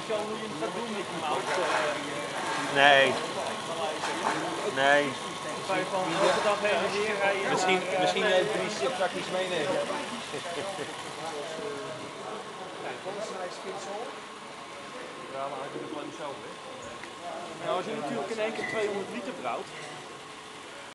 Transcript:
Jan, hoe je het gaat doen met die mout. Nee. Nee. Ga je van elke dag heen en weer rijden? Misschien 3 chipzakjes meenemen. Ja, maar hij doet het gewoon niet zo, hè? Nou, als je natuurlijk in één keer 200 liter brouwt,